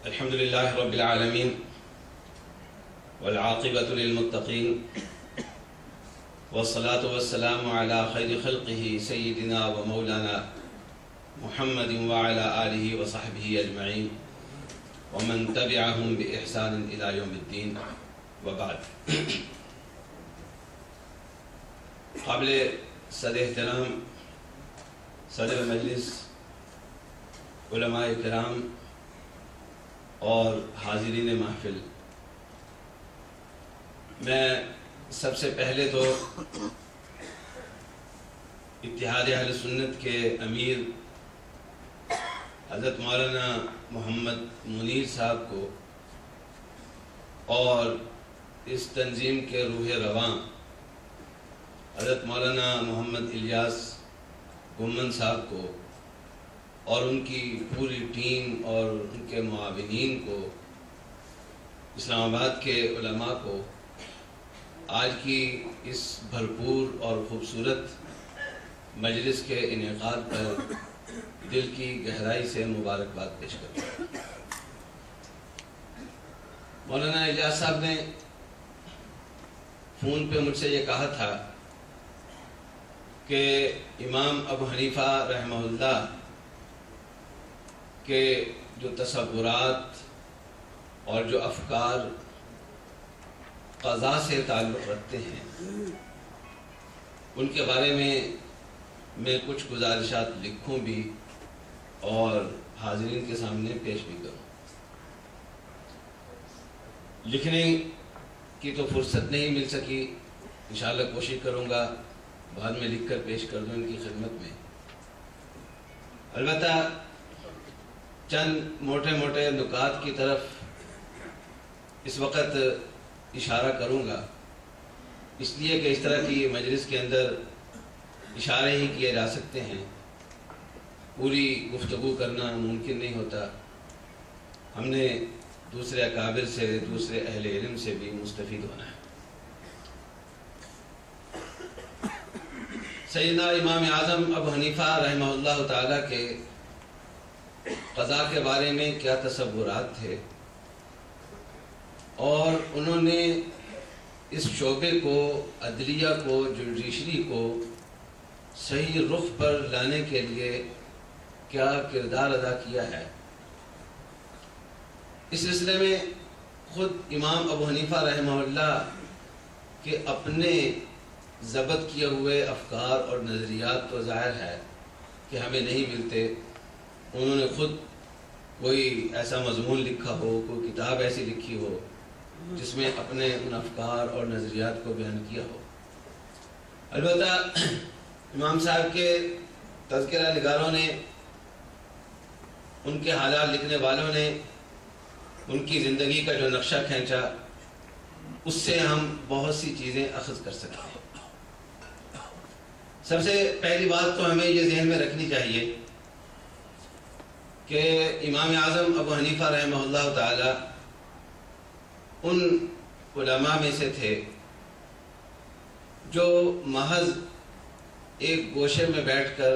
الحمد لله رب العالمين والعاقبة للمتقين والصلاة والسلام على خير خلقه سيدنا ومولانا محمد وعلى آله وصحبه أجمعين ومن تبعهم بإحسان إلى يوم الدين وبعد. قابل صدر احترام صدر مجلس، علماء کرام اور حاضرین محفل، میں سب سے پہلے تو اتحاد اہل سنت کے امیر حضرت مولانا محمد منیر صاحب کو اور اس تنظیم کے روح رواں حضرت مولانا محمد الیاس گمن صاحب کو اور ان کی پوری ٹیم اور ان کے معاونین کو، اسلام آباد کے علماء کو آج کی اس بھرپور اور خوبصورت مجلس کے انعقاد پر دل کی گہرائی سے مبارکباد پیش کرتا ہوں. مولانا الیاس صاحب نے فون پہ مجھ سے یہ کہا تھا کہ امام ابو حنیفہ رحمہ اللہ کہ جو تصورات اور جو افکار قضاء سے تعلق رکھتے ہیں ان کے بارے میں کچھ گزارشات لکھوں بھی اور حاضرین کے سامنے پیش بھی کروں. لکھنے کی تو فرصت نہیں مل سکی، انشاءاللہ کوشش کروں گا بعد میں لکھ کر پیش کر دوں ان کی خدمت میں. البتہ چند موٹے موٹے نکات کی طرف اس وقت اشارہ کروں گا، اس لیے کہ اس طرح کی مجلس کے اندر اشارے ہی کیے جا سکتے ہیں، پوری گفتگو کرنا ممکن نہیں ہوتا. ہم نے دوسرے اکابر سے، دوسرے اہل علم سے بھی مستفید ہونا ہے. سیدنا امام اعظم ابو حنیفہ رحمہ اللہ تعالیٰ کے قضاء کے بارے میں کیا تصورات تھے، اور انہوں نے اس شعبے کو، عدلیہ کو، جوڈیشری کو صحیح رخ پر لانے کے لیے کیا کردار ادا کیا ہے. اس سلسلے میں خود امام ابو حنیفہ رحمہ اللہ کے اپنے ضبط کیے ہوئے افکار اور نظریات تو ظاہر ہے کہ ہمیں نہیں ملتے. انہوں نے خود کوئی ایسا مضمون لکھا ہو، کوئی کتاب ایسی لکھی ہو جس میں اپنے ان افکار اور نظریات کو بیان کیا ہو. البتہ امام صاحب کے تذکرہ نگاروں نے، ان کے حالات لکھنے والوں نے ان کی زندگی کا جو نقشہ کھینچا، اس سے ہم بہت سی چیزیں اخذ کر سکتے ہیں. سب سے پہلی بات تو ہمیں یہ ذہن میں رکھنی چاہیے کہ امام اعظم ابو حنیفہ رحمہ اللہ تعالی ان علماء میں سے تھے جو محض ایک گوشے میں بیٹھ کر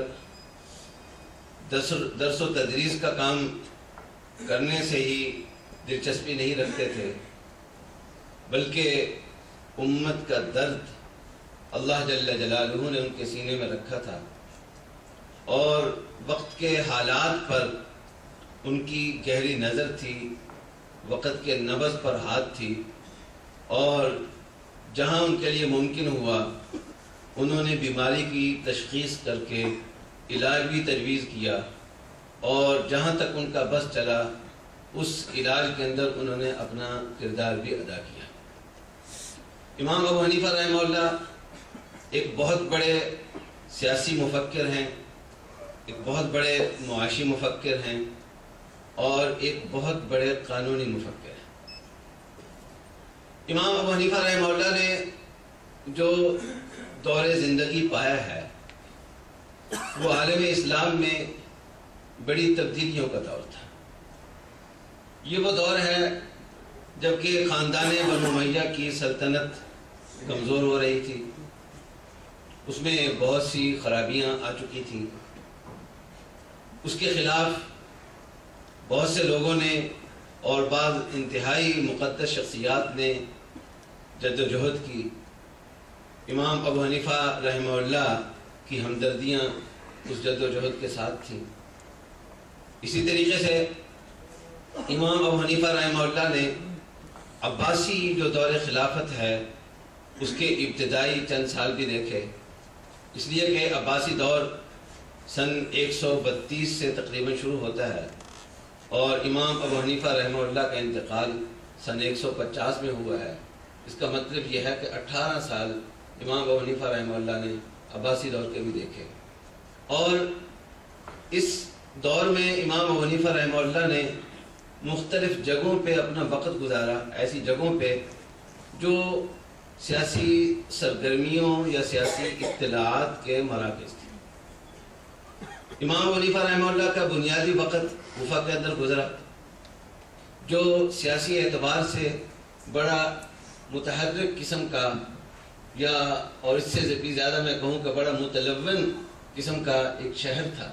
درس و تدریس کا کام کرنے سے ہی دلچسپی نہیں رکھتے تھے، بلکہ امت کا درد اللہ جل جلالہ نے ان کے سینے میں رکھا تھا، اور وقت کے حالات پر ان کی گہری نظر تھی، وقت کے نبض پر ہاتھ تھی، اور جہاں ان کے لیے ممکن ہوا انہوں نے بیماری کی تشخیص کر کے علاج بھی تجویز کیا، اور جہاں تک ان کا بس چلا اس علاج کے اندر انہوں نے اپنا کردار بھی ادا کیا. امام ابو حنیفہ رحمہ اللہ ایک بہت بڑے سیاسی مفکر ہیں، ایک بہت بڑے معاشی مفکر ہیں، اور ایک بہت بڑے قانونی مفکر ہیں. امام ابو حنیفہ رحمہ اللہ نے جو دور زندگی پایا ہے وہ عالم اسلام میں بڑی تبدیلیوں کا دور تھا. یہ وہ دور ہے جبکہ خاندان بنو امیہ کی سلطنت کمزور ہو رہی تھی، اس میں بہت سی خرابیاں آ چکی تھیں. اس کے خلاف بہت سے لوگوں نے اور بعض انتہائی مقدس شخصیات نے جد و جہد کی۔ امام ابو حنیفہ رحمہ اللہ کی ہمدردیاں اس جد و جہد کے ساتھ تھیں۔ اسی طریقے سے امام ابو حنیفہ رحمہ اللہ نے عباسی جو دور خلافت ہے اس کے ابتدائی چند سال بھی دیکھے، اس لیے کہ عباسی دور سن 132 سے تقریباً شروع ہوتا ہے اور امام ابو حنیفہ رحمہ اللہ کا انتقال سن 150 میں ہوا ہے۔ اس کا مطلب یہ ہے کہ 18 سال امام ابو حنیفہ رحمہ اللہ نے عباسی دور کے بھی دیکھے، اور اس دور میں امام ابو حنیفہ رحمہ اللہ نے مختلف جگہوں پہ اپنا وقت گزارا، ایسی جگہوں پہ جو سیاسی سرگرمیوں یا سیاسی اطلاعات کے مراکز تھے۔ امام ابو حنیفہ رحمہ اللہ کا بنیادی وقت کوفہ کے اندر گزرا، جو سیاسی اعتبار سے بڑا متحرک قسم کا، یا اور اس سے بھی زیادہ میں کہوں کہ بڑا متلون قسم کا ایک شہر تھا۔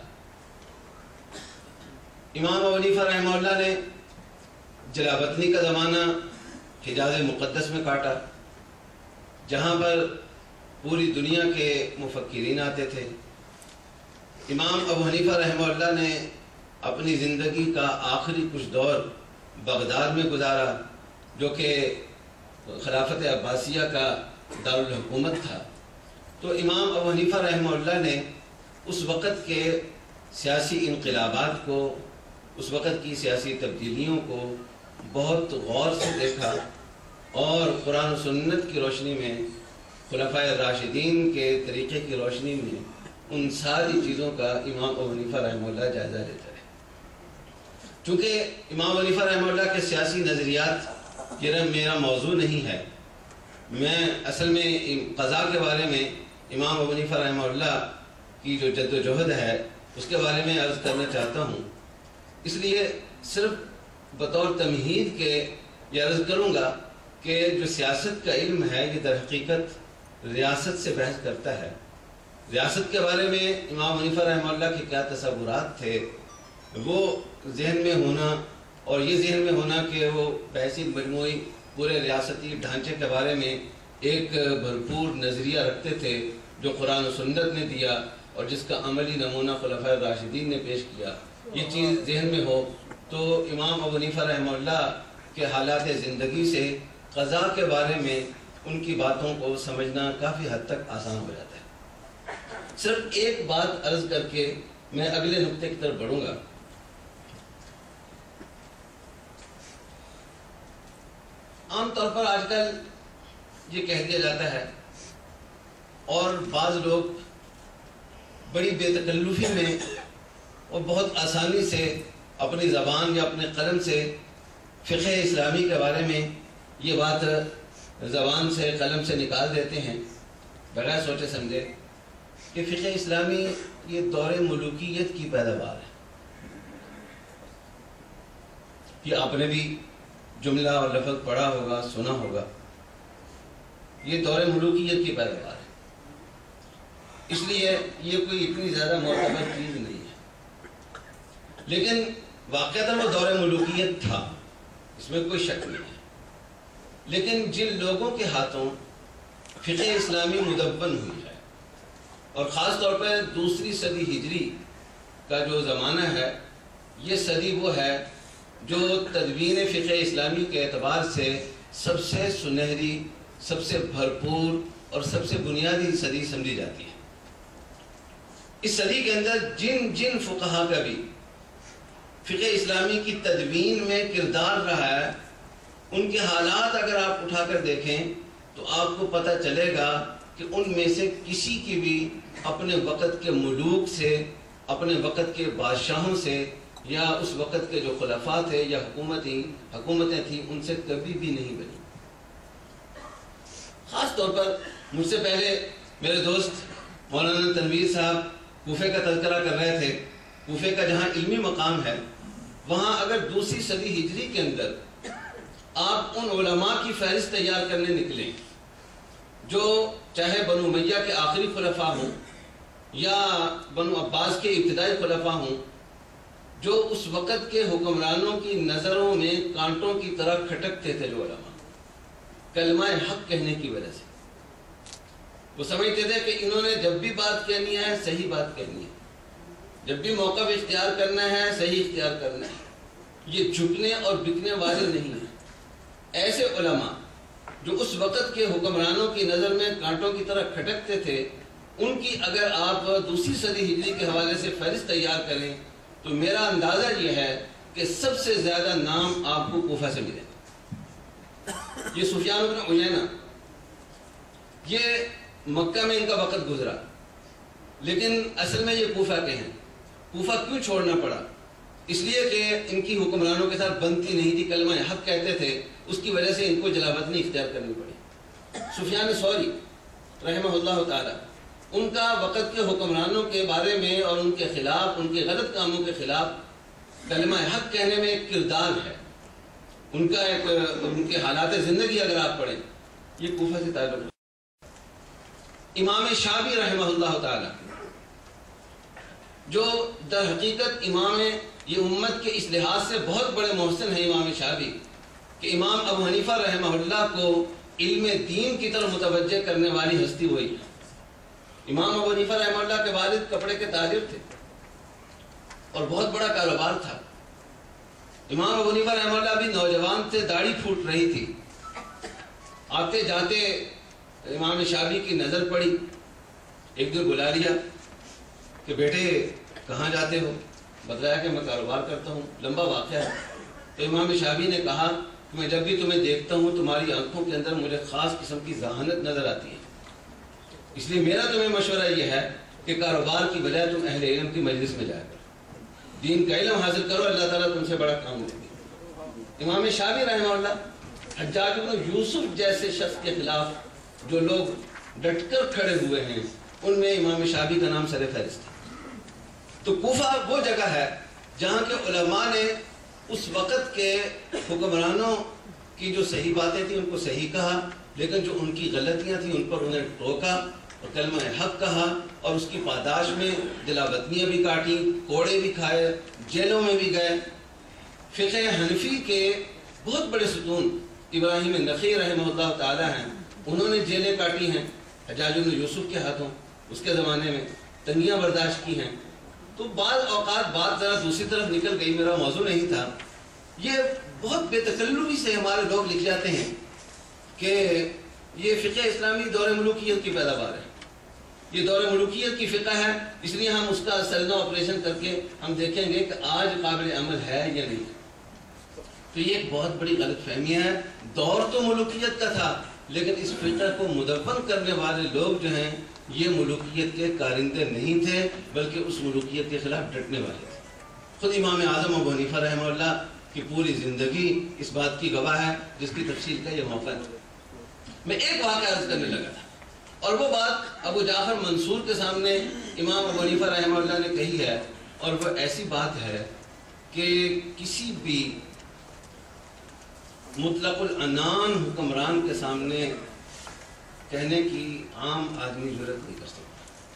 امام ابو حنیفہ رحمہ اللہ نے جلاوطنی کا زمانہ حجاز مقدس میں کاٹا، جہاں پر پوری دنیا کے مفکرین آتے تھے۔ امام ابو حنیفہ رحمہ اللہ نے اپنی زندگی کا آخری کچھ دور بغداد میں گزارا، جو کہ خلافت عباسیہ کا دارالحکومت تھا۔ تو امام ابو حنیفہ رحمہ اللہ نے اس وقت کے سیاسی انقلابات کو، اس وقت کی سیاسی تبدیلیوں کو بہت غور سے دیکھا، اور قرآن و سنت کی روشنی میں، خلفائے راشدین کے طریقے کی روشنی میں ان ساری چیزوں کا امام ابو حنیفہ رحمہ اللہ جائزہ لیتا ہے۔ چونکہ امام ابو حنیفہ رحمہ اللہ کے سیاسی نظریات یہ میرا موضوع نہیں ہے، میں اصل میں قضاء کے بارے میں امام ابو حنیفہ رحمہ اللہ کی جو جد و جہد ہے اس کے بارے میں عرض کرنا چاہتا ہوں، اس لیے صرف بطور تمہید کے یہ عرض کروں گا کہ جو سیاست کا علم ہے یہ در حقیقت ریاست سے بحث کرتا ہے۔ ریاست کے بارے میں امام حنیفہ رحمہ اللہ کے کیا تصورات تھے، وہ ذہن میں ہونا، اور یہ ذہن میں ہونا کہ وہ بحثی مجموعی پورے ریاستی ڈھانچے کے بارے میں ایک بھرپور نظریہ رکھتے تھے جو قرآن و سنت نے دیا اور جس کا عملی نمونہ خلفائے راشدین نے پیش کیا، یہ چیز ذہن میں ہو تو امام ابو حنیفہ رحمہ اللہ کے حالات زندگی سے قضاء کے بارے میں ان کی باتوں کو سمجھنا کافی حد تک آسان ہو جاتا ہے۔ صرف ایک بات عرض کر کے میں اگلے نقطے کی طرف بڑھوں گا۔ عام طور پر آج کل یہ کہہ دیا جاتا ہے، اور بعض لوگ بڑی بے تکلفی میں اور بہت آسانی سے اپنی زبان یا اپنے قلم سے فقہ اسلامی کے بارے میں یہ بات زبان سے قلم سے نکال دیتے ہیں بغیر سوچے سمجھے کہ فقہ اسلامی یہ دور ملوکیت کی پیداوار ہے۔ یہ آپ نے بھی جملہ اور لفظ پڑھا ہوگا، سنا ہوگا، یہ دور ملوکیت کی پیداوار ہے، اس لیے یہ کوئی اتنی زیادہ معتبر چیز نہیں ہے، لیکن واقعتاً وہ دور ملوکیت تھا، اس میں کوئی شک نہیں ہے۔ لیکن جن لوگوں کے ہاتھوں فقہ اسلامی مدون ہوئی ہے، اور خاص طور پر دوسری صدی ہجری کا جو زمانہ ہے، یہ صدی وہ ہے جو تدوین فقہ اسلامی کے اعتبار سے سب سے سنہری، سب سے بھرپور اور سب سے بنیادی صدی سمجھی جاتی ہے۔ اس صدی کے اندر جن جن فقہا کا بھی فقہ اسلامی کی تدوین میں کردار رہا ہے، ان کے حالات اگر آپ اٹھا کر دیکھیں تو آپ کو پتہ چلے گا کہ ان میں سے کسی کی بھی اپنے وقت کے ملوک سے، اپنے وقت کے بادشاہوں سے، یا اس وقت کے جو خلفاء تھے یا حکومتیں تھیں، ان سے کبھی بھی نہیں بنی۔ خاص طور پر مجھ سے پہلے میرے دوست مولانا تنویر صاحب کوفے کا تذکرہ کر رہے تھے۔ کوفے کا جہاں علمی مقام ہے، وہاں اگر دوسری صدی ہجری کے اندر آپ ان علماء کی فہرست تیار کرنے نکلیں جو چاہے بنو امیہ کے آخری خلفاء ہوں یا بنو عباس کے ابتدائی خلفاء ہوں، جو اس وقت کے حکمرانوں کی نظروں میں کانٹوں کی طرح کھٹکتے تھے جو علماء کلمہ حق کہنے کی وجہ سے. وہ سمجھتے تھے کہ انہوں نے جب بھی بات کہنی ہے صحیح بات کہنی ہے, جب بھی موقف اختیار کرنا ہے صحیح اختیار کرنا ہے, یہ جھکنے اور بکنے والے نہیں ہیں. ایسے علماء جو اس وقت کے حکمرانوں کی نظر میں کانٹوں کی طرح کھٹکتے تھے, ان کی اگر آپ دوسری صدی ہجری کے حوالے سے فہرست تیار کریں تو میرا اندازہ یہ ہے کہ سب سے زیادہ نام آپ کو کوفہ سے ملے. یہ سفیان بن عیینہ, یہ مکہ میں ان کا وقت گزرا, لیکن اصل میں یہ کوفہ کے ہیں. کوفہ کیوں چھوڑنا پڑا؟ اس لیے کہ ان کی حکمرانوں کے ساتھ بنتی نہیں تھی, کلمہ حق کہتے تھے, اس کی وجہ سے ان کو جلا وطنی اختیار کرنی پڑی. سفیان ثوری رحمہ اللہ تعالی, ان کا وقت کے حکمرانوں کے بارے میں اور ان کے خلاف, ان کے غلط کاموں کے خلاف کلمہ حق کہنے میں ایک کردار ہے. ان کا ایک ان کے حالات زندگی اگر آپ پڑھیں, یہ کوفہ سے تعلق ہے. امام شافعی رحمہ اللہ تعالی, جو در حقیقت امام یہ امت کے اس لحاظ سے بہت بڑے محسن ہیں امام شافعی, کہ امام ابو حنیفہ رحمہ اللہ کو علم دین کی طرف متوجہ کرنے والی ہستی وہی ہے. امام ابو حنیفہ رحمہ اللہ کے والد کپڑے کے تاجر تھے اور بہت بڑا کاروبار تھا. امام ابو حنیفہ رحمہ اللہ بھی نوجوان تھے, داڑھی پھوٹ رہی تھی. آتے جاتے امام شافعی کی نظر پڑی, ایک دن بلا لیا کہ بیٹے کہاں جاتے ہو؟ بتلایا کہ میں کاروبار کرتا ہوں. لمبا واقعہ ہے. تو امام شافعی نے کہا کہ میں جب بھی تمہیں دیکھتا ہوں تمہاری آنکھوں کے اندر مجھے خاص قسم کی ذہانت نظر آتی ہے, اس لیے میرا تمہیں مشورہ یہ ہے کہ کاروبار کی بجائے تم اہل علم کی مجلس میں جایا کرو, دین کا علم حاصل کرو, اللہ تعالیٰ تم سے بڑا کام دے گا. امام شافعی رحمہ اللہ حجاج بن یوسف جیسے شخص کے خلاف جو لوگ ڈٹ کر کھڑے ہوئے ہیں, ان میں امام شافعی کا نام سر فہرست ہے. تو کوفہ وہ جگہ ہے جہاں کے علماء نے اس وقت کے حکمرانوں کی جو صحیح باتیں تھیں ان کو صحیح کہا, لیکن جو ان کی غلطیاں تھیں ان پر انہیں ٹوکا اور کلمہ حق کہا, اور اس کی پاداش میں جلاوطنیاں بھی کاٹیں, کوڑے بھی کھائے, جیلوں میں بھی گئے. فقہ حنفی کے بہت بڑے ستون ابراہیم نخعی رحمہ اللہ تعالی ہیں, انہوں نے جیلیں کاٹی ہیں حجاج بن یوسف کے ہاتھوں, اس کے زمانے میں تنگیاں برداشت کی ہیں. تو بعض اوقات بات ذرا دوسری طرف نکل گئی, میرا موضوع نہیں تھا. یہ بہت بے تکلفی سے ہمارے لوگ لکھ جاتے ہیں کہ یہ فقہ اسلامی دور ملوکیت کی پیداوار ہے, یہ دور ملوکیت کی فقہ ہے, اس لیے ہم اس کا سلنا آپریشن کر کے ہم دیکھیں گے کہ آج قابل عمل ہے یا نہیں. تو یہ ایک بہت بڑی غلط فہمی ہے. دور تو ملوکیت کا تھا, لیکن اس فقہ کو مدون کرنے والے لوگ جو ہیں یہ ملوکیت کے کارندے نہیں تھے, بلکہ اس ملوکیت کے خلاف ڈٹنے والے تھے. خود امام اعظم ابو حنیفہ رحمہ اللہ کی پوری زندگی اس بات کی گواہ ہے, جس کی تفصیل کا یہ موقع ہے. میں ایک واقعہ عرض کرنے لگا تھا, اور وہ بات ابو جعفر منصور کے سامنے امام ابو حنیفہ رحمہ اللہ نے کہی ہے, اور وہ ایسی بات ہے کہ کسی بھی مطلق العنان حکمران کے سامنے کہنے کی عام آدمی ضرورت نہیں کر سکتا.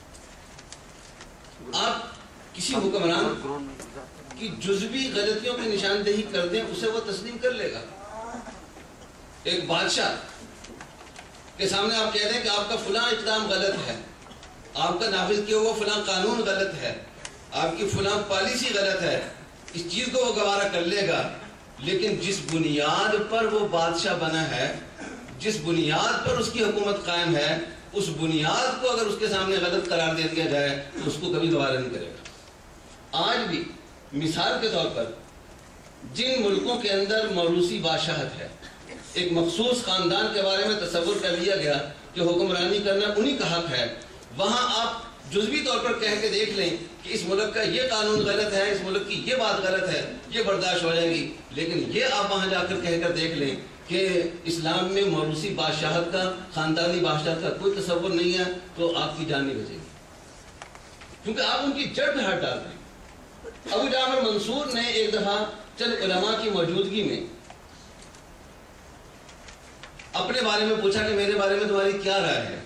آپ کسی حکمران کی جزوی غلطیوں کی نشاندہی کر دیں, اسے وہ تسلیم کر لے گا. ایک بادشاہ کے سامنے آپ کہہ دیں کہ آپ کا فلاں اقدام غلط ہے, آپ کا نافذ کیا ہوا فلاں قانون غلط ہے, آپ کی فلاں پالیسی غلط ہے, اس چیز کو وہ گوارا کر لے گا. لیکن جس بنیاد پر وہ بادشاہ بنا ہے, جس بنیاد پر اس کی حکومت قائم ہے, اس بنیاد کو اگر اس کے سامنے غلط قرار دے دیا جائے تو اس کو کبھی گوارا نہیں کرے گا. آج بھی مثال کے طور پر جن ملکوں کے اندر موروثی بادشاہت ہے, ایک مخصوص خاندان کے بارے میں تصور کر لیا گیا کہ حکمرانی کرنا انہی کا حق ہے, وہاں آپ جزوی طور پر کہہ کے دیکھ لیں کہ اس ملک کا یہ قانون غلط ہے, اس ملک کی یہ بات غلط ہے, یہ برداشت ہو جائے گی. لیکن یہ آپ وہاں جا کر کہہ کر دیکھ لیں کہ اسلام میں موروثی بادشاہت کا, خاندانی بادشاہت کا کوئی تصور نہیں ہے, تو آپ کی جان نہیں بچے گی, کیونکہ آپ ان کی جڑ پہ ہاتھ ڈال رہے ہیں. ابو جعفر منصور نے ایک دفعہ چند علماء کی موجودگی میں اپنے بارے میں پوچھا کہ میرے بارے میں تمہاری کیا رائے ہے.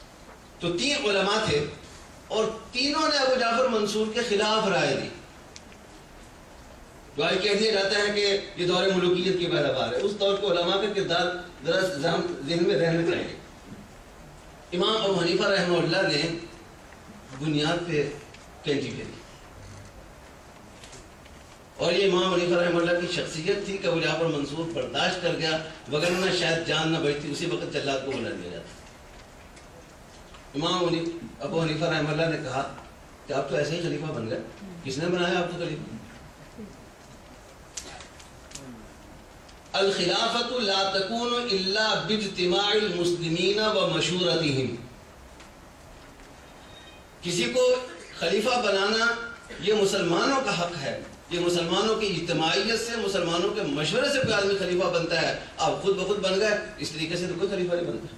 تو 3 علماء تھے اور تینوں نے ابو جعفر منصور کے خلاف رائے دی. جو آج کہہ دیا جاتا ہے کہ یہ دور ملوکیت کی پیداوار ہے، اس دور کے علماء کا کردار ذرا ذہن میں رہنا چاہیے۔ امام ابو حنیفہ رحمہ اللہ نے بنیاد پہ کینچی پھیری، اور یہ امام حنیفہ رحمہ اللہ کی شخصیت تھی کہ وہ جہاں پر منصور برداشت کر گیا، وگرنہ شاید جان نہ بچتی، اسی وقت جلاد کو بلا دیا جاتا۔ امام ابو حنیفہ رحمہ اللہ نے کہا کہ آپ تو ایسے ہی خلیفہ بن گئے، کس نے بنایا آپ کو خلیفہ؟ الخلافۃ لا تکون الا باجتماع المسلمین ومشورتهم، کسی کو خلیفہ بنانا یہ مسلمانوں کا حق ہے، یہ مسلمانوں کی اجتماعیت سے، مسلمانوں کے مشورے سے کوئی آدمی خلیفہ بنتا ہے۔ آپ خود بخود بن گئے، اس طریقے سے تو کوئی خلیفہ نہیں بنتا۔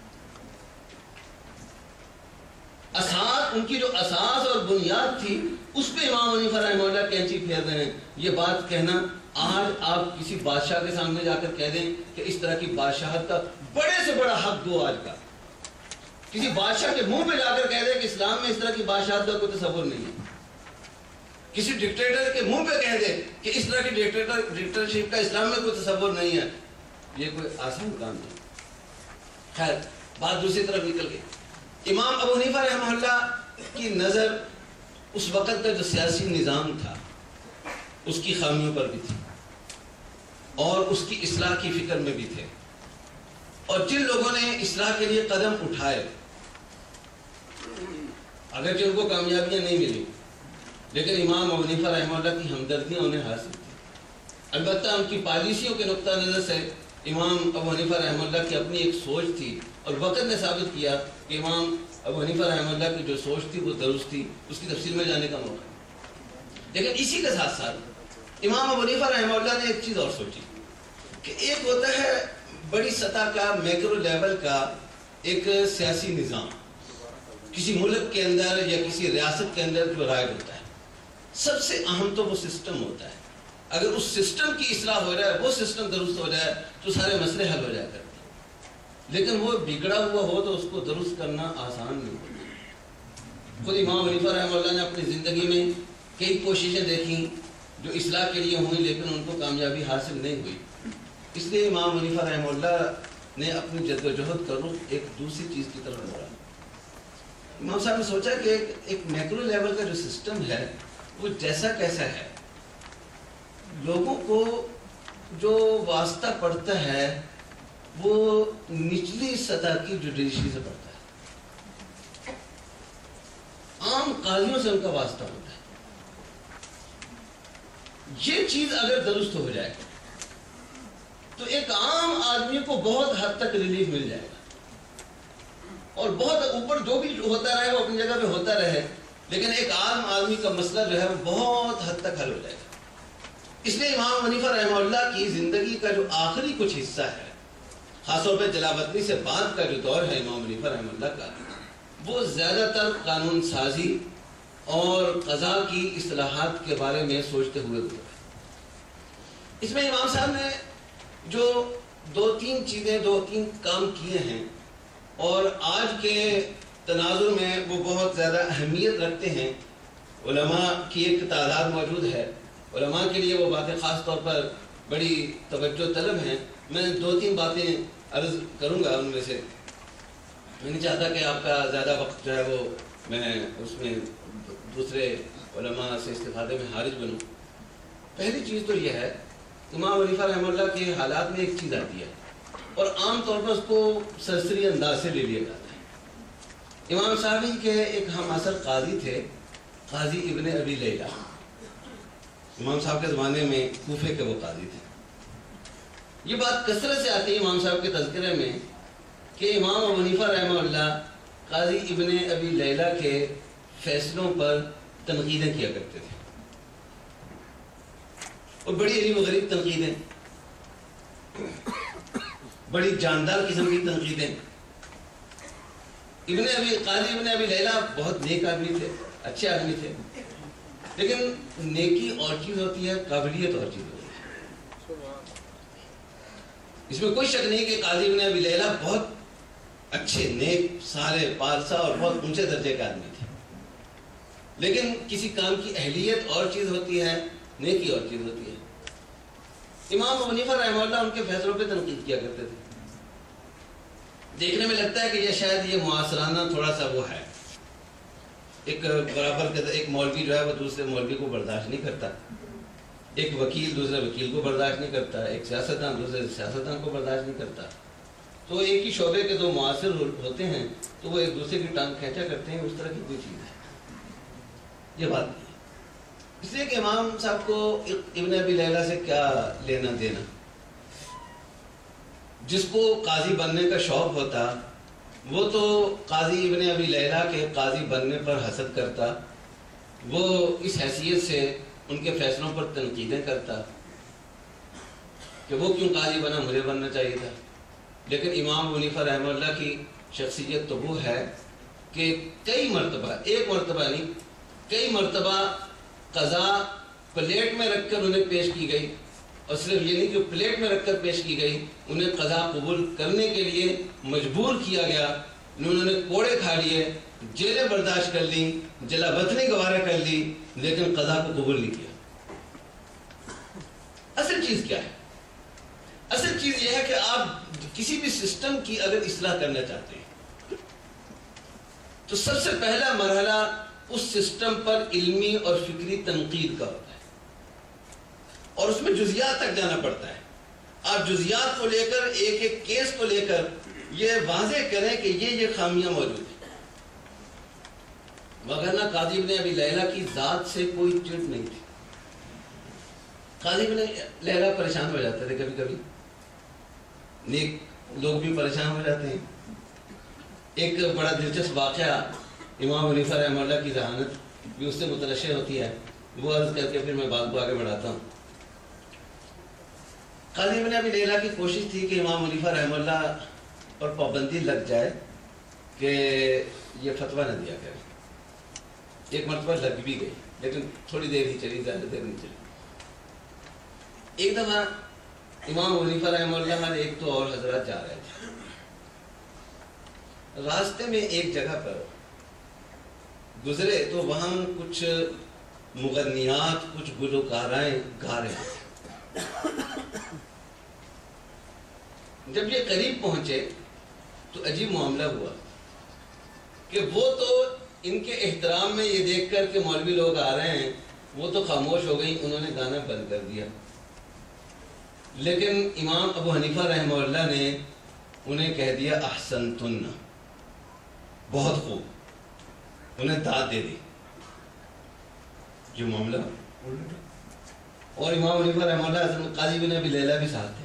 اساس، ان کی جو اساس اور بنیاد تھی، اس پہ امام حنیفہ رحمہ اللہ کینچی پھیر رہے ہیں۔ یہ بات کہنا، آج آپ کسی بادشاہ کے سامنے جا کر کہہ دیں کہ اس طرح کی بادشاہت کا بڑے سے بڑا حق دو، آج کا کسی بادشاہ کے منہ پہ جا کر کہہ دیں کہ اسلام میں اس طرح کی بادشاہت کا کوئی تصور نہیں ہے، کسی ڈکٹیٹر کے منہ پہ کہہ دیں کہ اس طرح کی ڈکٹیٹرشپ کا اسلام میں کوئی تصور نہیں ہے، یہ کوئی آسان کام نہیں۔ خیر، بات دوسری طرف نکل گئی۔ امام ابو حنیفہ رحمہ اللہ کی نظر اس وقت کا جو سیاسی نظام تھا اس کی خامیوں پر بھی تھی، اور اس کی اصلاح کی فکر میں بھی تھے، اور جن لوگوں نے اصلاح کے لیے قدم اٹھائے، اگرچہ ان کو کامیابیاں نہیں ملی، لیکن امام ابو حنیفہ رحمہ اللہ کی ہمدردیاں انہیں حاصل تھی۔ البتہ ان کی پالیسیوں کے نقطہ نظر سے امام ابو حنیفہ رحمہ اللہ کی اپنی ایک سوچ تھی، اور وقت نے ثابت کیا کہ امام ابو حنیفہ رحمہ اللہ کی جو سوچ تھی وہ درست تھی، اس کی تفصیل میں جانے کا موقع ہے۔ لیکن اسی کے ساتھ ساتھ امام ابو حنیفہ رحمہ اللہ نے ایک چیز اور سوچی کہ ایک ہوتا ہے بڑی سطح کا، میکرو لیول کا ایک سیاسی نظام، کسی ملک کے اندر یا کسی ریاست کے اندر جو رائج ہوتا ہے، سب سے اہم تو وہ سسٹم ہوتا ہے۔ اگر اس سسٹم کی اصلاح ہو جائے، وہ سسٹم درست ہو جائے تو سارے مسئلے حل ہو جائے کرتے ہیں، لیکن وہ بگڑا ہوا ہو تو اس کو درست کرنا آسان نہیں ہوتا۔ خود امام حنیفہ رحمہ اللہ نے اپنی زندگی میں کئی کوششیں دیکھیں جو اصلاح کے لیے ہوئی، لیکن ان کو کامیابی حاصل نہیں ہوئی۔ اس لیے امام حنیفہ رحمہ اللہ نے اپنی جد و جہد کا رخ ایک دوسری چیز کی طرف موڑا۔ امام صاحب نے سوچا کہ ایک میکرو لیول کا جو سسٹم ہے وہ جیسا کیسا ہے، لوگوں کو جو واسطہ پڑتا ہے وہ نچلی سطح کی جوڈیشری سے پڑتا ہے، عام قاضیوں سے ان کا واسطہ ہوتا ہے۔ یہ چیز اگر درست ہو جائے تو ایک عام آدمی کو بہت حد تک ریلیف مل جائے گا، اور بہت اوپر جو بھی ہوتا رہے وہ اپنی جگہ پہ ہوتا رہے، لیکن ایک عام آدمی کا مسئلہ جو ہے وہ بہت حد تک حل ہو جائے گا۔ اس لیے امام حنیفہ رحمہ اللہ کی زندگی کا جو آخری کچھ حصہ ہے، خاص طور پہ جلاوطنی سے بعد کا جو دور ہے امام حنیفہ رحمہ اللہ کا، وہ زیادہ تر قانون سازی اور قضاء کی اصلاحات کے بارے میں سوچتے ہوئے گزرا۔ اس میں امام صاحب نے جو دو تین کام کیے ہیں، اور آج کے تناظر میں وہ بہت زیادہ اہمیت رکھتے ہیں، علماء کی ایک تعداد موجود ہے، علماء کے لیے وہ باتیں خاص طور پر بڑی توجہ طلب ہیں۔ میں دو تین باتیں عرض کروں گا، ان میں سے میں نہیں چاہتا کہ آپ کا زیادہ وقت جو ہے وہ میں اس میں دوسرے علماء سے استفادے میں حارج بنوں۔ پہلی چیز تو یہ ہے، امام حنیفہ رحمہ اللہ کے حالات میں ایک چیز آتی ہے، اور عام طور پر اس کو سرسری انداز سے لے لیا جاتا ہے۔ امام صاحب کے ایک ہم عصر قاضی تھے، قاضی ابن ابی لیلہ، امام صاحب کے زمانے میں کوفے کے وہ قاضی تھے۔ یہ بات کثرت سے آتی ہے امام صاحب کے تذکرے میں کہ امام ابو حنیفہ رحمہ اللہ قاضی ابن ابی لیلہ کے فیصلوں پر تنقیدیں کیا کرتے تھے، اور بڑی عجیب و غریب تنقیدیں، بڑی جاندار قسم کی تنقیدیں۔ قاضی ابن ابی لیلہ بہت نیک آدمی تھے، اچھے آدمی تھے، لیکن نیکی اور چیز ہوتی ہے، قابلیت اور چیز ہوتی ہے۔ اس میں کوئی شک نہیں کہ قاضی ابن ابی لیلہ بہت اچھے، نیک، سارے پارسا اور بہت اونچے درجے کے آدمی تھے، لیکن کسی کام کی اہلیت اور چیز ہوتی ہے نیکی اور چیز ہوتی ہے۔ امام ابو حنیفہ رحمہ اللہ ان کے فیصلوں پہ تنقید کیا کرتے تھے۔ دیکھنے میں لگتا ہے کہ یہ شاید یہ معاصرانہ تھوڑا سا وہ ہے، ایک برابر کا ایک مولوی جو ہے وہ دوسرے مولوی کو برداشت نہیں کرتا، ایک وکیل دوسرے وکیل کو برداشت نہیں کرتا، ایک سیاستدان دوسرے سیاستدان کو برداشت نہیں کرتا، تو ایک ہی شعبے کے دو معاصر ہوتے ہیں تو وہ ایک دوسرے کی ٹانگ کھینچا کرتے ہیں، اس طرح کی کوئی چیز ہے، یہ بات نہیں ہے۔ اس لیے کہ امام صاحب کو ابن ابی لیلہ سے کیا لینا دینا؟ جس کو قاضی بننے کا شوق ہوتا وہ تو قاضی ابن ابی لیلہ کے قاضی بننے پر حسد کرتا، وہ اس حیثیت سے ان کے فیصلوں پر تنقیدیں کرتا کہ وہ کیوں قاضی بنا، مجھے بننا چاہیے تھا۔ لیکن امام ابو حنیفہ رحمہ اللہ کی شخصیت تو وہ ہے کہ کئی مرتبہ، ایک مرتبہ نہیں، کئی مرتبہ قضا پلیٹ میں رکھ کر انہیں پیش کی گئی، اور صرف یہ نہیں کہ پلیٹ میں رکھ کر پیش کی گئی، انہیں قضا قبول کرنے کے لیے مجبور کیا گیا، انہوں نے کوڑے کھا لیے، جیلیں برداشت کر لیں، جلا وطنی گوارا کر لی، لیکن قضا کو قبول نہیں کیا۔ اصل چیز کیا ہے؟ اصل چیز یہ ہے کہ آپ کسی بھی سسٹم کی اگر اصلاح کرنا چاہتے ہیں تو سب سے پہلا مرحلہ اس سسٹم پر علمی اور فکری تنقید کا ہوتا ہے، اور اس میں جزیات تک جانا پڑتا ہے۔ آپ جزیات کو لے کر، ایک ایک کیس کو لے کر یہ واضح کریں کہ یہ خامیاں موجود ہیں، وگرنہ قاضی ابن ابی لیلہ کی ذات سے کوئی چڑ نہیں تھی۔ قاضی ابن لیلہ پریشان ہو جاتے تھے، کبھی کبھی نیک لوگ بھی پریشان ہو جاتے ہیں۔ ایک بڑا دلچسپ واقعہ، امام حنیفہ رحمہ اللہ کی ذہانت بھی اس سے مترشح ہوتی ہے، وہ عرض کر کے پھر میں بات کو آگے بڑھاتا ہوں۔ قاضی ابن ابی لیلہ کی کوشش تھی کہ امام حنیفہ رحمہ اللہ پر پابندی لگ جائے کہ یہ فتویٰ نہ دیا کرے۔ ایک مرتبہ لگ بھی گئی، لیکن تھوڑی دیر ہی چلی، زیادہ دیر نہیں چلی۔ ایک دفعہ امام حنیفہ رحمہ اللہ اور ایک تو اور حضرات جا رہے تھے، راستے میں ایک جگہ پر گزرے تو وہاں کچھ مغنیات، کچھ گلوکارائیں گا رہے تھے۔ جب یہ قریب پہنچے تو عجیب معاملہ ہوا کہ وہ تو ان کے احترام میں یہ دیکھ کر کہ مولوی لوگ آ رہے ہیں وہ تو خاموش ہو گئی، انہوں نے گانا بند کر دیا، لیکن امام ابو حنیفہ رحمہ اللہ نے انہیں کہہ دیا احسنتن، بہت خوب، انہیں داد دے دی۔ یہ معاملہ، اور امام حنیفہ رحمہ اللہ حضرت قاضی بن ابی لیلہ بھی ساتھ تھے۔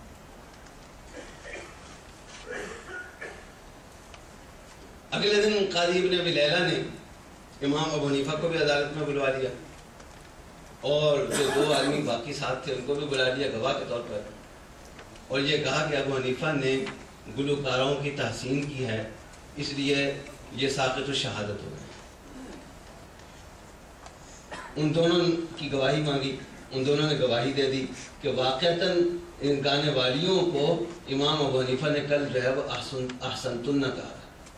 اگلے دن قاضی بن ابی لیلہ نے امام ابو حنیفہ کو بھی عدالت میں بلوا لیا، اور جو دو آدمی باقی ساتھ تھے ان کو بھی بلا لیا گواہ کے طور پر، اور یہ کہا کہ ابو حنیفہ نے گلوکاروں کی تحسین کی ہے، اس لیے یہ ساقط الشہادت ہو گئے۔ ان دونوں کی گواہی مانگی، ان دونوں نے گواہی دے دی کہ واقعتاً ان گانے والیوں کو امام ابو حنیفہ نے کل جو ہے وہ احسنتن کہا۔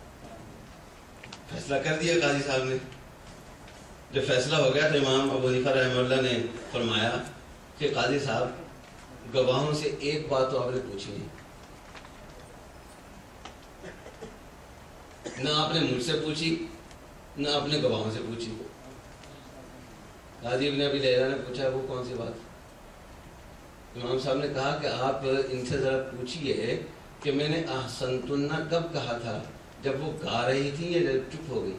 فیصلہ کر دیا قاضی صاحب نے۔ جب فیصلہ ہو گیا تو امام ابو حنیفہ رحمہ اللہ نے فرمایا کہ قاضی صاحب، گواہوں سے ایک بات تو آپ نے پوچھی نہیں، نہ آپ نے مجھ سے پوچھی، نہ آپ نے گواہوں سے پوچھی۔ قاضی ابن ابی لیلہ نے پوچھا وہ کون سی بات؟ امام صاحب نے کہا کہ آپ ان سے ذرا پوچھئے کہ میں نے احسنتن کب کہا تھا، جب وہ گا رہی تھی یا جب چپ ہو گئی؟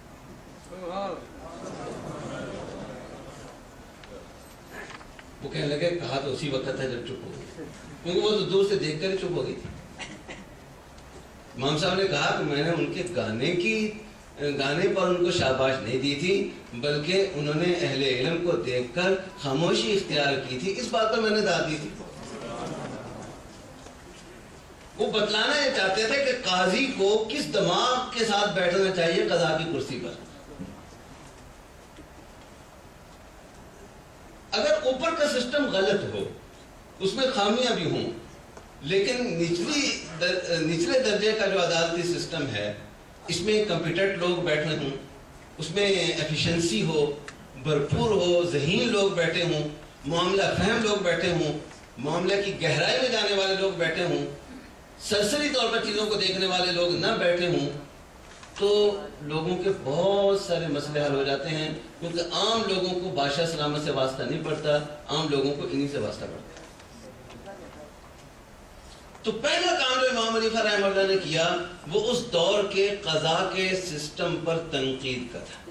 وہ کہنے لگے کہا تو اسی وقت تھا جب چپ ہو گئی، کیونکہ وہ تو دور سے دیکھ کر چپ ہو گئی تھی۔ امام صاحب نے کہا کہ میں نے ان کے گانے پر ان کو شاباش نہیں دی تھی، بلکہ انہوں نے اہل علم کو دیکھ کر خاموشی اختیار کی تھی، اس بات پر میں نے داد دی تھی۔ وہ بتلانا یہ چاہتے تھے کہ قاضی کو کس دماغ کے ساتھ بیٹھنا چاہیے قضا کی کرسی پر۔ اگر اوپر کا سسٹم غلط ہو، اس میں خامیاں بھی ہوں، لیکن نچلے درجے کا جو عدالتی سسٹم ہے، اس میں کمپیٹنٹ لوگ بیٹھے ہوں، اس میں ایفیشنسی ہو، بھرپور ہو، ذہین لوگ بیٹھے ہوں، معاملہ فہم لوگ بیٹھے ہوں، معاملہ کی گہرائی میں جانے والے لوگ بیٹھے ہوں، سرسری طور پر چیزوں کو دیکھنے والے لوگ نہ بیٹھے ہوں، تو لوگوں کے بہت سارے مسئلے حل ہو جاتے ہیں، کیونکہ عام لوگوں کو بادشاہ سلامت سے واسطہ نہیں پڑتا، عام لوگوں کو انہی سے واسطہ پڑتا ہے۔ تو پہلا کام جو امام حنیفہ رحمہ اللہ نے کیا وہ اس دور کے قضاء کے سسٹم پر تنقید کا تھا،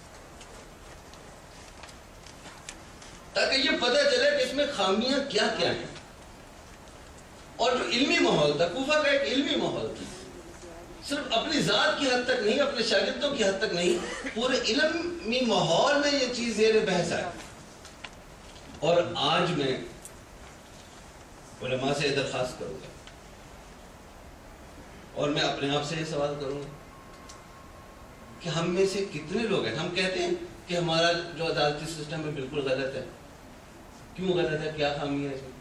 تاکہ یہ پتہ چلے کہ اس میں خامیاں کیا کیا ہیں۔ اور جو علمی ماحول تھا، کوفہ کا ایک علمی ماحول تھا، صرف اپنی ذات کی حد تک نہیں، اپنے شاگردوں کی حد تک نہیں، پورے علمی ماحول میں یہ چیز زیر بحث ہے۔ اور آج میں علماء سے درخواست کروں گا اور میں اپنے آپ سے یہ سوال کروں گا کہ ہم میں سے کتنے لوگ ہیں، ہم کہتے ہیں کہ ہمارا جو عدالتی سسٹم ہے بالکل غلط ہے، کیوں غلط ہے، کیا خامی ہے اس میں؟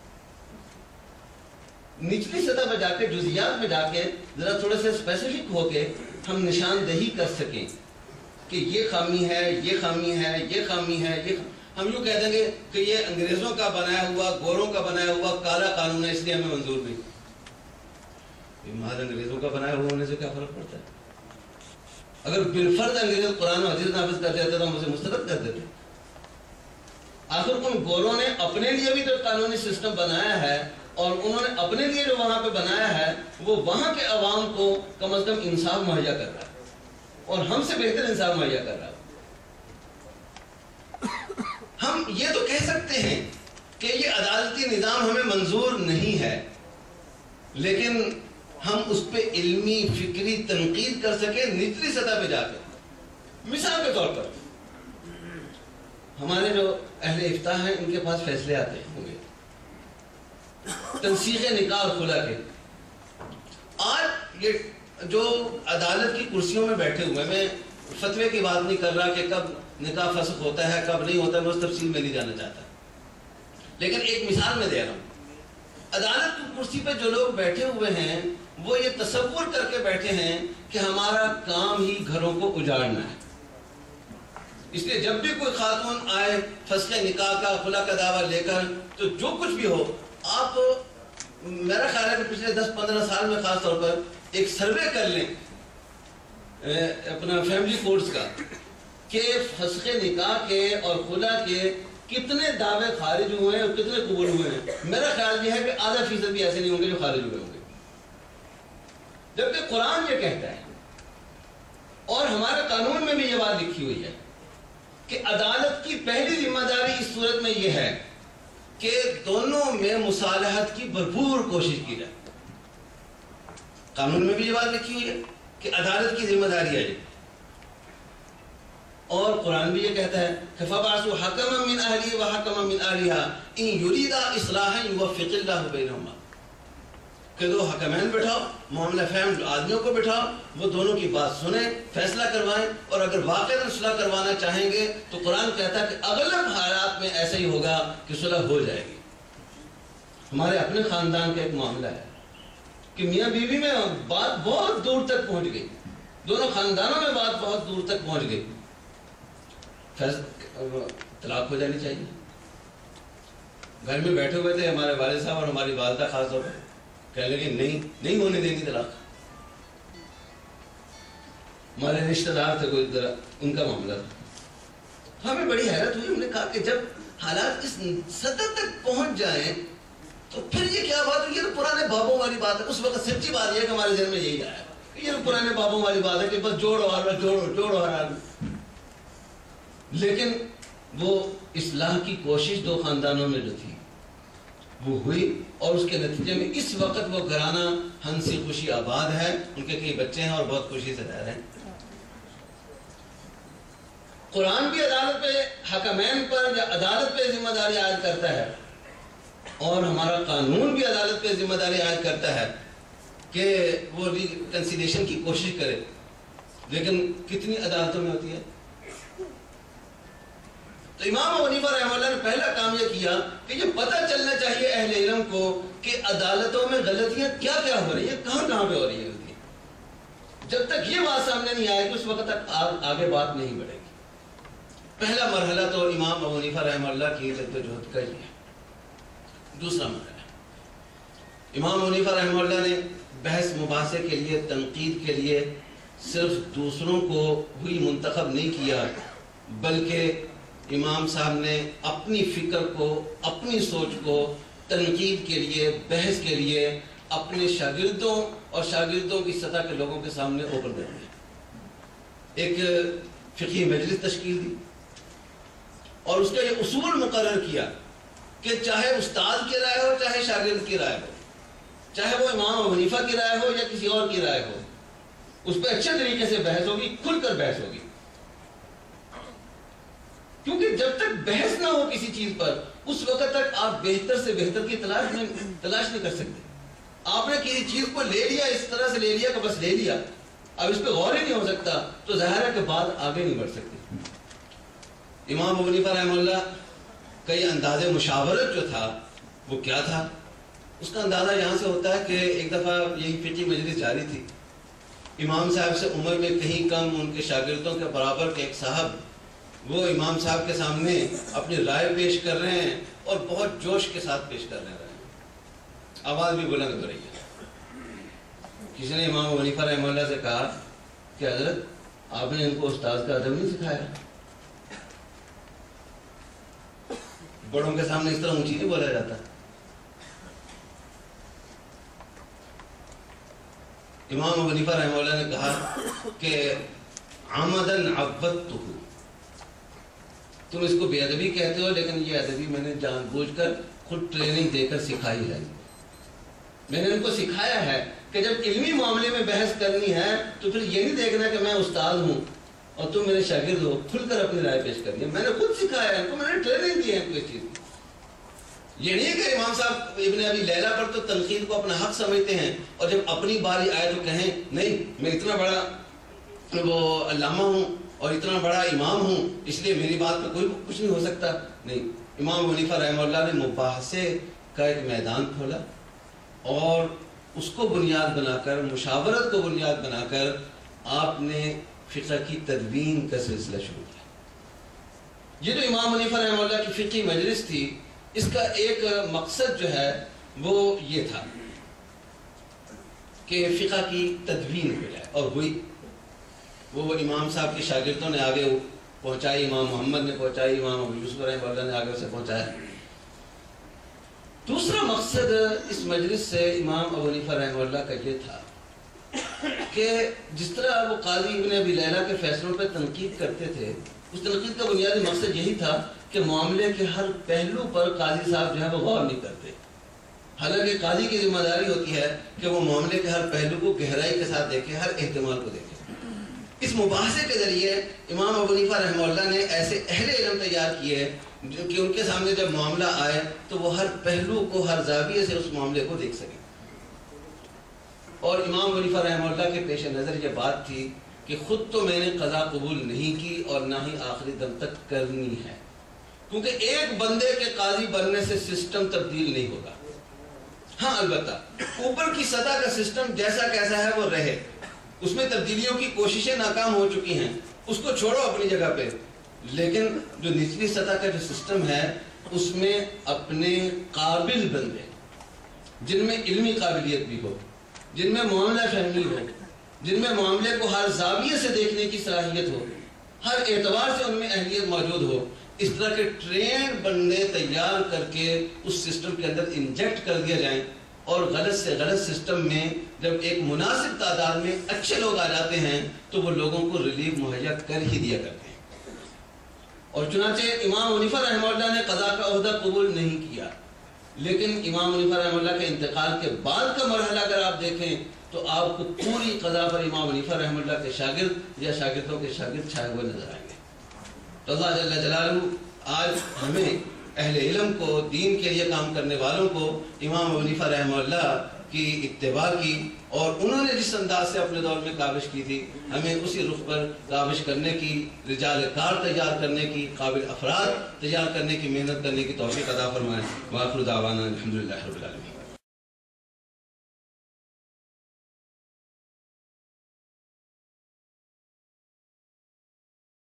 نچلی سطح پہ جا کے، جزیات میں جا کے ذرا تھوڑے سے اسپیسیفک ہو کے ہم نشاندہی کر سکیں کہ یہ خامی ہے، یہ خامی ہے، یہ خامی ہے، یہ ہم یوں کہہ دیں گے کہ یہ انگریزوں کا بنایا ہوا، گوروں کا بنایا ہوا کالا قانون ہے، اس لیے ہمیں منظور نہیں۔ محض انگریزوں کا بنایا ہوا ہونے سے کیا فرق پڑتا ہے؟ اگر بالفرض انگریز قرآن و حدیث نافذ کر دیتے تو ہم اسے مسترد کر دیتے۔ آخر ان گوروں نے اپنے لیے بھی تو قانونی سسٹم بنایا ہے، اور انہوں نے اپنے لیے جو وہاں پہ بنایا ہے وہ وہاں کے عوام کو کم از کم انصاف مہیا کر رہا ہے، اور ہم سے بہتر انصاف مہیا کر رہا ہے۔ ہم یہ تو کہہ سکتے ہیں کہ یہ عدالتی نظام ہمیں منظور نہیں ہے، لیکن ہم اس پہ علمی فکری تنقید کر سکیں نچلی سطح پہ جا کے۔ مثال کے طور پر ہمارے جو اہل افتاء ہیں ان کے پاس فیصلے آتے ہوں گے تنسیخ نکاح اور خلا کے۔ آج یہ جو عدالت کی کرسیوں میں بیٹھے ہوئے، میں فتوے کی بات نہیں کر رہا کہ کب نکاح فسخ ہوتا ہے کب نہیں ہوتا، میں اس تفصیل میں نہیں جانا چاہتا، لیکن ایک مثال میں دے رہا ہوں۔ عدالت کی کرسی پہ جو لوگ بیٹھے ہوئے ہیں وہ یہ تصور کر کے بیٹھے ہیں کہ ہمارا کام ہی گھروں کو اجاڑنا ہے، اس لیے جب بھی کوئی خاتون آئے فسخ نکاح کا خلا کا دعویٰ لے کر، تو جو کچھ بھی ہو، آپ میرا خیال ہے کہ پچھلے 10-15 سال میں خاص طور پر ایک سروے کر لیں اپنا فیملی کورٹس کا کہ فسخ نکاح کے اور خلا کے کتنے دعوے خارج ہوئے ہیں اور کتنے قبول ہوئے ہیں۔ میرا خیال یہ ہے کہ آدھا فیصد بھی ایسے نہیں ہوں گے جو خارج ہوئے ہوں گے، جبکہ قرآن یہ کہتا ہے اور ہمارے قانون میں بھی یہ بات لکھی ہوئی ہے کہ عدالت کی پہلی ذمہ داری اس صورت میں یہ ہے کہ دونوں میں مصالحت کی بھرپور کوشش کی جائے۔ قانون میں بھی یہ بات لکھی ہوئی ہے کہ عدالت کی ذمہ داری ہے، اور قرآن بھی یہ کہتا ہے کہ فَبَعْثُوا حَكَمًا مِّنْ أَهْلِهِ وَحَكَمًا مِّنْ أَهْلِهَا إِن يُرِيدَا إِصْلَاحًا يُوَفِّقِ اللَّهُ بَيْنَهُمَا، کہ دو حکمین بٹھاؤ، معاملہ فہم آدمیوں کو بٹھاؤ، وہ دونوں کی بات سنیں، فیصلہ کروائیں، اور اگر واقعی صلح کروانا چاہیں گے تو قرآن کہتا ہے کہ اغلب حالات میں ایسا ہی ہوگا کہ صلح ہو جائے گی۔ ہمارے اپنے خاندان کا ایک معاملہ ہے کہ میاں بیوی میں بات بہت دور تک پہنچ گئی، دونوں خاندانوں میں بات بہت دور تک پہنچ گئی، طلاق ہو جانی چاہیے۔ گھر میں بیٹھے ہوئے تھے ہمارے والد صاحب اور ہماری والدہ خاص طور پر، کہنے لگے نہیں ہونے دیں گی طلاق۔ ہمارے رشتہ دار تھے کوئی ذرا، ان کا معاملہ تھا۔ ہمیں بڑی حیرت ہوئی، ہم نے کہا کہ جب حالات اس سطح تک پہنچ جائیں تو پھر یہ کیا بات ہے؟ یہ تو پرانے بابوں والی بات ہے۔ اس وقت سچی بات یہ ہے کہ ہمارے ذہن میں یہی آیا کہ یہ تو پرانے بابوں والی بات ہے کہ بس جوڑو حرام۔ لیکن وہ اصلاح کی کوشش دو خاندانوں میں جو تھی وہ ہوئی، اور اس کے نتیجے میں اس وقت وہ گھرانہ ہنسی خوشی آباد ہے، ان کے کئی بچے ہیں اور بہت خوشی سے رہ رہے ہیں۔ قرآن بھی عدالت پہ، حکمین پر یا عدالت پہ ذمہ داری عائد کرتا ہے، اور ہمارا قانون بھی عدالت پہ ذمہ داری عائد کرتا ہے کہ وہ ریکنسیلیشن کی کوشش کرے، لیکن کتنی عدالتوں میں ہوتی ہے؟ تو امام ابو حنیفہ رحمہ اللہ نے پہلا کام یہ کیا کہ یہ پتہ چلنا چاہیے اہل علم کو کہ عدالتوں میں غلطیاں کیا کیا ہو رہی ہیں، کہاں پہ ہو رہی ہیں غلطیاں۔ جب تک یہ بات سامنے نہیں آئے گی اس وقت تک آگے بات نہیں بڑھے گی۔ پہلا مرحلہ تو امام ابو حنیفہ رحمہ اللہ کی جدوجہد کا ہی ہے۔ دوسرا مرحلہ، امام ابو حنیفہ رحمہ اللہ نے بحث مباحثے کے لیے، تنقید کے لیے صرف دوسروں کو ہوئی منتخب نہیں کیا، بلکہ امام صاحب نے اپنی فکر کو، اپنی سوچ کو تنقید کے لیے، بحث کے لیے اپنے شاگردوں اور شاگردوں کی سطح کے لوگوں کے سامنے اوپن کر دیا۔ ایک فقہی مجلس تشکیل دی اور اس کا یہ اصول مقرر کیا کہ چاہے استاد کی رائے ہو، چاہے شاگرد کی رائے ہو، چاہے وہ امام ابو حنیفہ کی رائے ہو یا کسی اور کی رائے ہو، اس پہ اچھے طریقے سے بحث ہوگی، کھل کر بحث ہوگی۔ کیونکہ جب تک بحث نہ ہو کسی چیز پر، اس وقت تک آپ بہتر سے بہتر کی تلاش نہیں کر سکتے۔ آپ نے کسی چیز کو لے لیا، اس طرح سے لے لیا کہ بس لے لیا، اب اس پہ غور ہی نہیں ہو سکتا، تو ظاہر ہے کہ بات آگے نہیں بڑھ سکتی۔ امام ابو حنیفہ رحمہ اللہ کا یہ انداز مشاورت جو تھا وہ کیا تھا؟ اس کا اندازہ یہاں سے ہوتا ہے کہ ایک دفعہ یہی فقہی مجلس جاری تھی، امام صاحب سے عمر میں کہیں کم، ان کے شاگردوں کے برابر کے ایک صاحب، وہ امام صاحب کے سامنے اپنی رائے پیش کر رہے ہیں اور بہت جوش کے ساتھ پیش کر رہے ہیں، آواز بھی بلند ہو رہی ہے۔ کسی نے امام ابو حنیفہ رحمہ اللہ سے کہا کہ حضرت آپ نے ان کو استاد کا ادب نہیں سکھایا، بڑوں کے سامنے اس طرح اونچی نہیں بولا جاتا۔ امام ابو حنیفہ رحمہ اللہ نے کہا کہ عمدن عودتہ، تم اس کو بے ادبی کہتے ہو، لیکن یہ ادبی میں نے جان بوجھ کر خود ٹریننگ دے کر سکھائی ہے۔ میں نے ان کو سکھایا ہے کہ جب علمی معاملے میں بحث کرنی ہے تو پھر یہ نہیں دیکھنا کہ میں استاد ہوں اور تم میرے شاگرد ہو، کھل کر اپنی رائے پیش کرنی ہے۔ میں نے خود سکھایا ہے ان کو، میں نے ٹریننگ دی ہے ان کو اس چیز کی۔ یہ نہیں ہے کہ امام صاحب ابن ابی لیلہ پر تو تنقید کو اپنا حق سمجھتے ہیں اور جب اپنی باری آئے تو کہیں نہیں میں اتنا بڑا وہ علامہ ہوں اور اتنا بڑا امام ہوں، اس لیے میری بات پہ کوئی کچھ نہیں ہو سکتا۔ نہیں، امام ابو حنیفہ رحمہ اللہ نے مباحثے کا ایک میدان کھولا اور اس کو بنیاد بنا کر، مشاورت کو بنیاد بنا کر آپ نے فقہ کی تدوین کا سلسلہ شروع کیا۔ یہ جو امام حنیفہ رحمہ اللہ کی فقہی مجلس تھی، اس کا ایک مقصد جو ہے وہ یہ تھا کہ فقہ کی تدوین ہو جائے، اور ہوئی۔ وہ امام صاحب کے شاگردوں نے آگے پہنچائی، امام محمد نے پہنچائی، امام ابو یوسف رحمہ اللہ نے آگے اسے پہنچایا۔ دوسرا مقصد اس مجلس سے امام ابو حنیفہ رحمہ اللہ کا یہ تھا کہ جس طرح وہ قاضی ابن ابی لیلہ کے فیصلوں پہ تنقید کرتے تھے، اس تنقید کا بنیادی مقصد یہی تھا کہ معاملے کے ہر پہلو پر قاضی صاحب جو ہے وہ غور نہیں کرتے۔ حالانکہ قاضی کی ذمہ داری ہوتی ہے کہ وہ معاملے کے ہر پہلو کو گہرائی کے ساتھ دیکھے، ہر احتمال کو دیکھے۔ اس مباحثے کے ذریعے امام ابو حنیفہ رحمہ اللہ نے ایسے اہل علم تیار کیے جو کہ ان کے سامنے جب معاملہ آئے تو وہ ہر پہلو کو، ہر زاویے سے اس معاملے کو دیکھ سکیں۔ اور امام ابو حنیفہ رحمہ اللہ کے پیش نظر یہ بات تھی کہ خود تو میں نے قضا قبول نہیں کی اور نہ ہی آخری دم تک کرنی ہے، کیونکہ ایک بندے کے قاضی بننے سے سسٹم تبدیل نہیں ہوگا۔ ہاں البتہ اوپر کی سطح کا سسٹم جیسا کیسا ہے وہ رہے، اس میں تبدیلیوں کی کوششیں ناکام ہو چکی ہیں، اس کو چھوڑو اپنی جگہ پہ، لیکن جو نچلی سطح کا جو سسٹم ہے اس میں اپنے قابل بندے، جن میں علمی قابلیت بھی ہو، جن میں معاملہ فہمی ہو، جن میں معاملے کو ہر زاویے سے دیکھنے کی صلاحیت ہو، ہر اعتبار سے ان میں اہلیت موجود ہو، اس طرح کے ٹرینڈ بندے تیار کر کے اس سسٹم کے اندر انجیکٹ کر دیا جائیں، اور غلط سے غلط سسٹم میں جب ایک مناسب تعداد میں اچھے لوگ آ جاتے ہیں تو وہ لوگوں کو ریلیف مہیا کر ہی دیا کرتے ہیں۔ اور چنانچہ امام حنیفہ رحمہ اللہ نے قضا کا عہدہ قبول نہیں کیا، لیکن امام حنیفہ رحمہ اللہ کے انتقال کے بعد کا مرحلہ اگر آپ دیکھیں تو آپ کو پوری قضا پر امام حنیفہ رحمہ اللہ کے شاگرد یا شاگردوں کے شاگرد چھائے ہوئے نظر آئیں گے۔ تو اللہ جل جلالہ آج ہمیں اہل علم کو، دین کے لیے کام کرنے والوں کو امام ابو حنیفہ رحمہ اللہ کی اتباع کی، اور انہوں نے جس انداز سے اپنے دور میں کاوش کی تھی، ہمیں اسی رخ پر کاوش کرنے کی، رجال کار تیار کرنے کی، قابل افراد تیار کرنے کی، محنت کرنے کی توفیق عطا فرمائے۔ وآخر دعوانا الحمدللہ رب العالمین۔